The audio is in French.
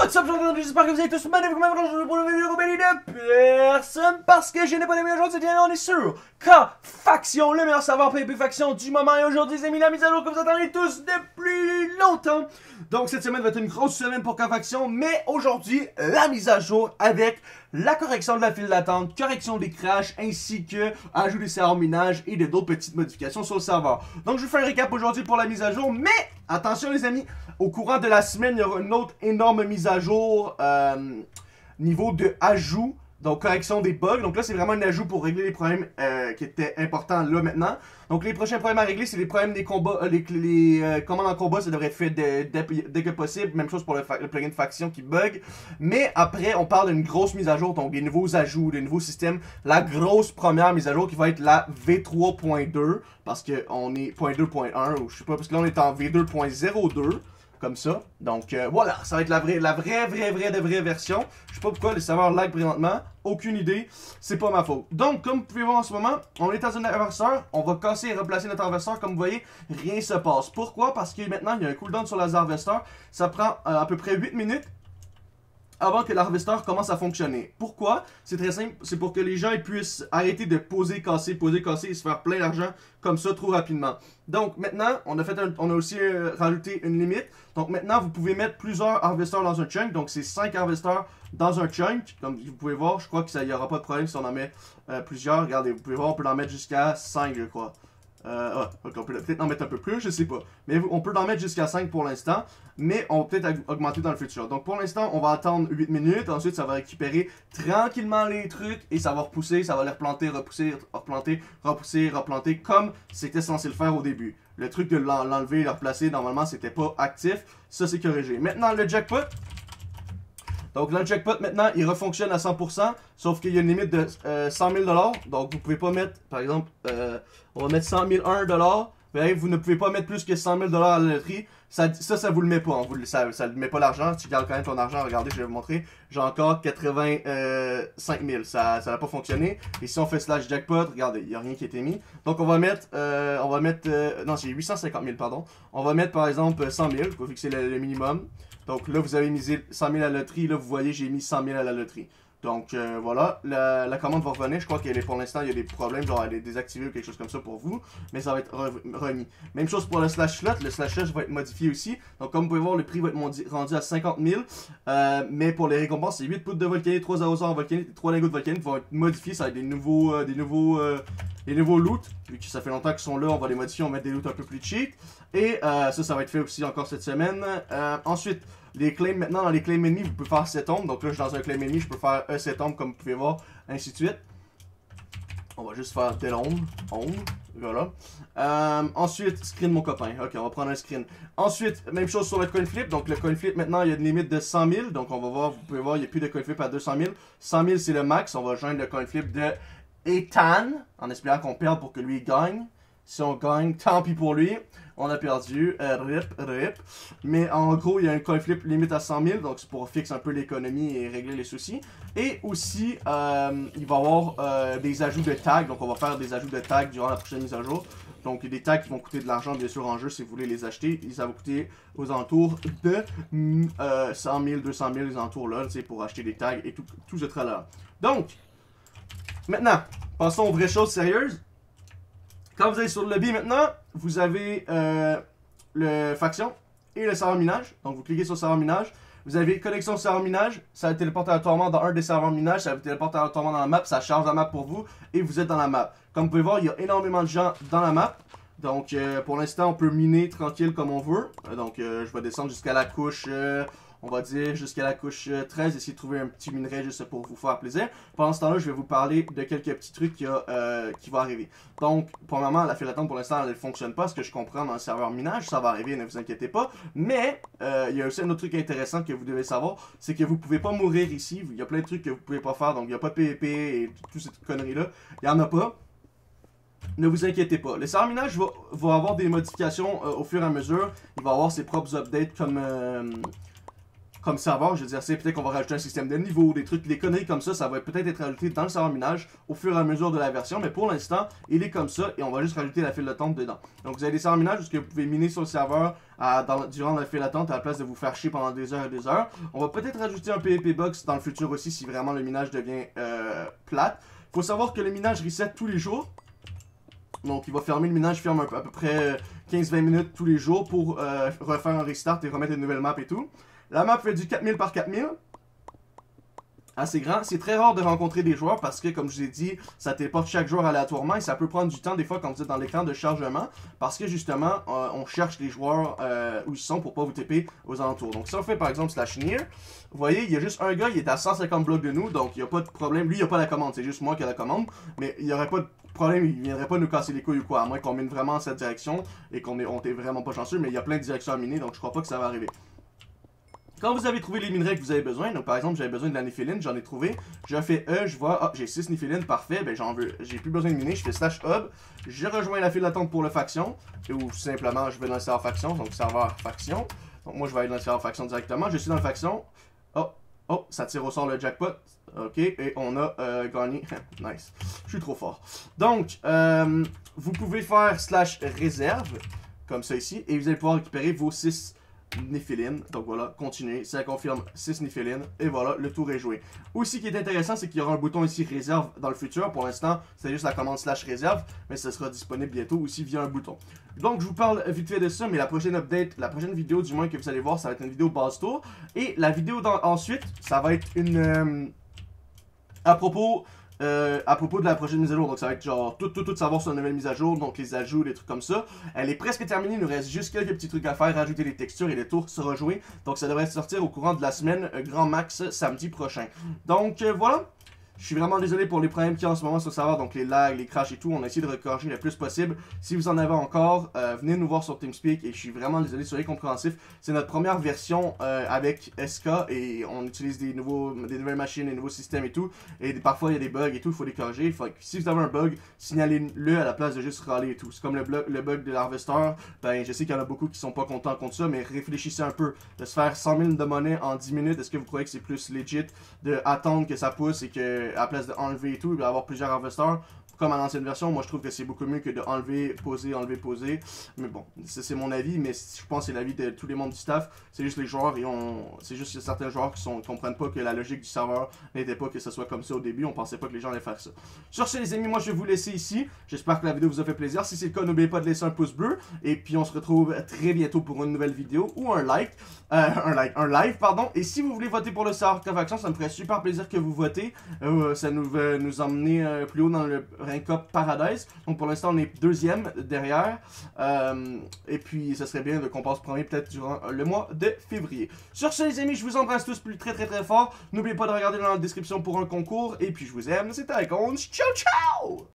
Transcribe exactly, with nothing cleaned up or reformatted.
What's up, j'espère que vous avez tous magnifiquement aujourd'hui pour une vidéo compagnie de personne parce que je n'ai pas de meilleur aujourd'hui, on est sur K-Faction, le meilleur serveur P V P Faction du moment. Et aujourd'hui, les amis, la mise à jour que vous attendez tous depuis longtemps. Donc cette semaine va être une grosse semaine pour K-Faction, mais aujourd'hui, la mise à jour avec la correction de la file d'attente, correction des crashs, ainsi que ajout des serveurs minage et d'autres petites modifications sur le serveur. Donc je vous fais un récap aujourd'hui pour la mise à jour, mais attention les amis, au courant de la semaine, il y aura une autre énorme mise à jour euh, niveau de ajout, donc correction des bugs. Donc là, c'est vraiment un ajout pour régler les problèmes euh, qui étaient importants là maintenant. Donc les prochains problèmes à régler, c'est les problèmes des combats, euh, les, les euh, commandes en combat, ça devrait être fait dès, dès, dès que possible. Même chose pour le, le plugin de faction qui bug. Mais après, on parle d'une grosse mise à jour, donc des nouveaux ajouts, des nouveaux systèmes. La grosse première mise à jour qui va être la V trois point deux, parce qu'on est point deux point un, ou je sais pas, parce que là on est en V deux point zéro deux. Comme ça. Donc euh, voilà, ça va être la vraie, la vraie, vraie, vraie, de vraie version. Je sais pas pourquoi les serveurs lag présentement. Aucune idée. C'est pas ma faute. Donc, comme vous pouvez voir en ce moment, on est dans un inverseur. On va casser et replacer notre inverseur. Comme vous voyez, rien se passe. Pourquoi? Parce que maintenant, il y a un cooldown sur la harvester. Ça prend euh, à peu près huit minutes avant que l'harvester commence à fonctionner. Pourquoi? C'est très simple, c'est pour que les gens puissent arrêter de poser, casser, poser, casser et se faire plein d'argent comme ça trop rapidement. Donc maintenant, on a fait un, on a aussi euh, rajouté une limite. Donc maintenant, vous pouvez mettre plusieurs harvesters dans un chunk. Donc c'est cinq harvesters dans un chunk. Comme vous pouvez voir, je crois qu'il n'y aura pas de problème si on en met euh, plusieurs. Regardez, vous pouvez voir, on peut en mettre jusqu'à cinq, je crois. Euh, ah, okay, on peut peut-être en mettre un peu plus, je sais pas. Mais on peut en mettre jusqu'à cinq pour l'instant. Mais on peut peut-être augmenter dans le futur. Donc pour l'instant, on va attendre huit minutes. Ensuite, ça va récupérer tranquillement les trucs. Et ça va repousser, ça va les replanter, repousser, replanter, repousser, replanter. Comme c'était censé le faire au début. Le truc de l'enlever et le replacer, normalement, c'était pas actif. Ça, c'est corrigé. Maintenant, le jackpot. Donc là, le jackpot, maintenant, il refonctionne à cent pour cent, sauf qu'il y a une limite de euh, cent mille dollars. Donc, vous pouvez pas mettre, par exemple, euh, on va mettre cent mille un dollars. Vous ne pouvez pas mettre plus que cent mille dollars à la loterie. Ça, ça, ça vous le met pas. Hein. Vous, ça, ça ne met pas l'argent. Tu gardes quand même ton argent. Regardez, je vais vous montrer. J'ai encore quatre-vingt-cinq mille. Ça n'a pas fonctionné. Et si on fait slash jackpot, regardez, il n'y a rien qui a été mis. Donc, on va mettre, euh, on va mettre, euh, non, c'est huit cent cinquante mille, pardon. On va mettre, par exemple, cent mille. Il faut fixer le, le minimum. Donc là, vous avez misé cent mille à la loterie. Là, vous voyez, j'ai mis cent mille à la loterie. Donc euh, voilà, la, la commande va revenir. Je crois qu'elle est pour l'instant, il y a des problèmes, genre elle est désactivée ou quelque chose comme ça pour vous. Mais ça va être re remis. Même chose pour le slash slot. Le slash slot va être modifié aussi. Donc comme vous pouvez voir, le prix va être rendu à cinquante mille. Euh, mais pour les récompenses, c'est huit poutres de volcanite, trois arroseurs en volcanite, trois lingots de volcanite vont être modifiés. Ça va être des nouveaux, euh, des nouveaux, euh, des nouveaux loots. Vu que ça fait longtemps qu'ils sont là, on va les modifier, on va mettre des loots un peu plus cheap. Et euh, ça, ça va être fait aussi encore cette semaine. Euh, ensuite, les claims, maintenant dans les claims ennemis, vous pouvez faire sept ombres. Donc là, je suis dans un claim ennemi, je peux faire un sept ombres comme vous pouvez voir, ainsi de suite. On va juste faire telle ombre, ombre, voilà. Euh, ensuite, screen mon copain. Ok, on va prendre un screen. Ensuite, même chose sur le coin flip. Donc le coin flip, maintenant, il y a une limite de cent mille. Donc on va voir, vous pouvez voir, il n'y a plus de coin flip à deux cent mille. cent mille, c'est le max. On va joindre le coin flip de Ethan, en espérant qu'on perde pour que lui gagne. Si on gagne, tant pis pour lui. On a perdu. Euh, rip, rip. Mais en gros, il y a un coin flip limite à cent mille. Donc c'est pour fixer un peu l'économie et régler les soucis. Et aussi, euh, il va y avoir euh, des ajouts de tags. Donc on va faire des ajouts de tags durant la prochaine mise à jour. Donc des tags qui vont coûter de l'argent bien sûr en jeu si vous voulez les acheter. Et ça va coûter aux alentours de euh, cent mille, deux cent mille, les alentours là. Pour acheter des tags et tout, tout ce tralala. Donc, maintenant, passons aux vraies choses sérieuses. Quand vous allez sur le lobby maintenant, vous avez euh, le faction et le serveur minage. Donc vous cliquez sur serveur minage. Vous avez connexion serveur minage. Ça vous téléporte aléatoirement dans un des serveurs minage. Ça vous téléporte aléatoirement dans la map. Ça charge la map pour vous. Et vous êtes dans la map. Comme vous pouvez voir, il y a énormément de gens dans la map. Donc euh, pour l'instant, on peut miner tranquille comme on veut. Euh, donc euh, je vais descendre jusqu'à la couche... Euh, on va dire jusqu'à la couche treize, essayer de trouver un petit minerai juste pour vous faire plaisir. Pendant ce temps-là, je vais vous parler de quelques petits trucs qui, a, euh, qui vont arriver. Donc, premièrement, la file d'attente pour l'instant, elle ne fonctionne pas. Ce que je comprends dans le serveur minage, ça va arriver, ne vous inquiétez pas. Mais, euh, il y a aussi un autre truc intéressant que vous devez savoir, c'est que vous ne pouvez pas mourir ici. Il y a plein de trucs que vous ne pouvez pas faire, donc il n'y a pas de P V P et toutes ces conneries-là. Il n'y en a pas. Ne vous inquiétez pas. Le serveur minage va, va avoir des modifications euh, au fur et à mesure. Il va avoir ses propres updates comme... Euh, comme serveur, je veux dire, c'est peut-être qu'on va rajouter un système de niveau, des trucs, des conneries comme ça, ça va peut-être être rajouté dans le serveur minage au fur et à mesure de la version, mais pour l'instant, il est comme ça et on va juste rajouter la file d'attente dedans. Donc vous avez des serveurs minage où vous pouvez miner sur le serveur à, dans, durant la file d'attente à la place de vous faire chier pendant des heures et des heures. On va peut-être rajouter un PvP box dans le futur aussi si vraiment le minage devient euh, plate. Faut savoir que le minage reset tous les jours. Donc il va fermer, le minage ferme à peu près quinze vingt minutes tous les jours pour euh, refaire un restart et remettre une nouvelle map et tout. La map fait du quatre mille par quatre mille. Assez grand. C'est très rare de rencontrer des joueurs parce que, comme je vous ai dit, ça téléporte chaque joueur aléatoirement et ça peut prendre du temps des fois quand vous êtes dans l'écran de chargement parce que justement, euh, on cherche les joueurs euh, où ils sont pour pas vous T P aux alentours. Donc si on fait par exemple slash near, vous voyez, il y a juste un gars, il est à cent cinquante blocs de nous, donc il n'y a pas de problème. Lui, il n'y a pas la commande, c'est juste moi qui ai la commande, mais il n'y aurait pas de problème, il viendrait pas nous casser les couilles ou quoi, à moins qu'on mine vraiment en cette direction et qu'on est, on est vraiment pas chanceux, mais il y a plein de directions à miner, donc je crois pas que ça va arriver. Quand vous avez trouvé les minerais que vous avez besoin, donc par exemple j'avais besoin de la néphéline, j'en ai trouvé, je fais E, je vois, ah j'ai six néphélines, parfait, ben j'en veux, j'ai plus besoin de miner, je fais slash hub, je rejoins la file d'attente pour le faction, ou simplement je vais dans le serveur faction, donc serveur faction, donc moi je vais aller dans le serveur faction directement, je suis dans le faction, oh, oh, ça tire au sort le jackpot, ok, et on a euh, gagné, nice, je suis trop fort. Donc, euh, vous pouvez faire slash réserve, comme ça ici, et vous allez pouvoir récupérer vos six néphélines. Donc voilà, continuez, ça confirme six néphélines, et voilà, le tour est joué. Aussi, ce qui est intéressant, c'est qu'il y aura un bouton ici réserve dans le futur. Pour l'instant, c'est juste la commande slash réserve, mais ça sera disponible bientôt aussi via un bouton. Donc, je vous parle vite fait de ça, mais la prochaine update, la prochaine vidéo du moins que vous allez voir, ça va être une vidéo base tour, et la vidéo dans, ensuite, ça va être une... Euh, à propos... Euh, à propos de la prochaine mise à jour, donc ça va être genre tout, tout, tout savoir sur la nouvelle mise à jour, donc les ajouts, des trucs comme ça. Elle est presque terminée, il nous reste juste quelques petits trucs à faire, rajouter les textures et les tours sera joué. Donc ça devrait sortir au courant de la semaine, euh, grand max samedi prochain. Donc euh, voilà. Je suis vraiment désolé pour les problèmes qu'il y a en ce moment sur le serveur, donc les lags, les crashs et tout. On a essayé de recorriger le plus possible. Si vous en avez encore, euh, venez nous voir sur TeamSpeak et je suis vraiment désolé, soyez compréhensifs. C'est notre première version euh, avec S K et on utilise des, nouveaux, des nouvelles machines, des nouveaux systèmes et tout. Et parfois il y a des bugs et tout, il faut les corriger. Faut que, si vous avez un bug, signalez-le à la place de juste râler et tout. C'est comme le, le bug de l'Harvester. Ben, je sais qu'il y en a beaucoup qui sont pas contents contre ça, mais réfléchissez un peu. De se faire cent mille de monnaie en dix minutes, est-ce que vous croyez que c'est plus legit de attendre que ça pousse et que à la place d'enlever et tout, il va y avoir plusieurs harvesters. Comme à l'ancienne version, moi je trouve que c'est beaucoup mieux que de enlever, poser, enlever, poser. Mais bon, c'est mon avis, mais je pense que c'est l'avis de tous les membres du staff. C'est juste les joueurs, et on, c'est juste certains joueurs qui ne comprennent pas que la logique du serveur n'était pas que ce soit comme ça au début. On pensait pas que les gens allaient faire ça. Sur ce les amis, moi je vais vous laisser ici. J'espère que la vidéo vous a fait plaisir. Si c'est le cas, n'oubliez pas de laisser un pouce bleu. Et puis on se retrouve très bientôt pour une nouvelle vidéo ou un like. Euh, un like, un live, pardon. Et si vous voulez voter pour le serveur faction, ça me ferait super plaisir que vous votez. Euh, ça nous va nous emmener euh, plus haut dans le Rank Up Paradise. Donc pour l'instant on est deuxième derrière. Euh, et puis ça serait bien qu'on passe premier peut-être durant le mois de février. Sur ce les amis, je vous embrasse tous plus très très très fort. N'oubliez pas de regarder dans la description pour un concours. Et puis je vous aime, c'était Icons. Ciao ciao!